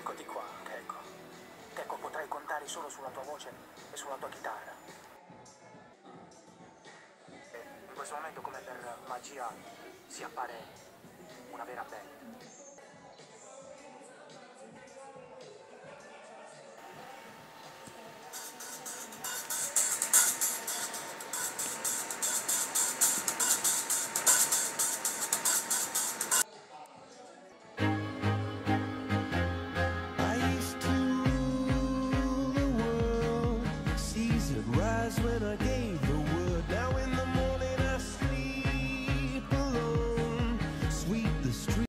Eccoti qua, Keiko. Keiko, potrai contare solo sulla tua voce e sulla tua chitarra. E in questo momento, come per magia, si appare una vera band.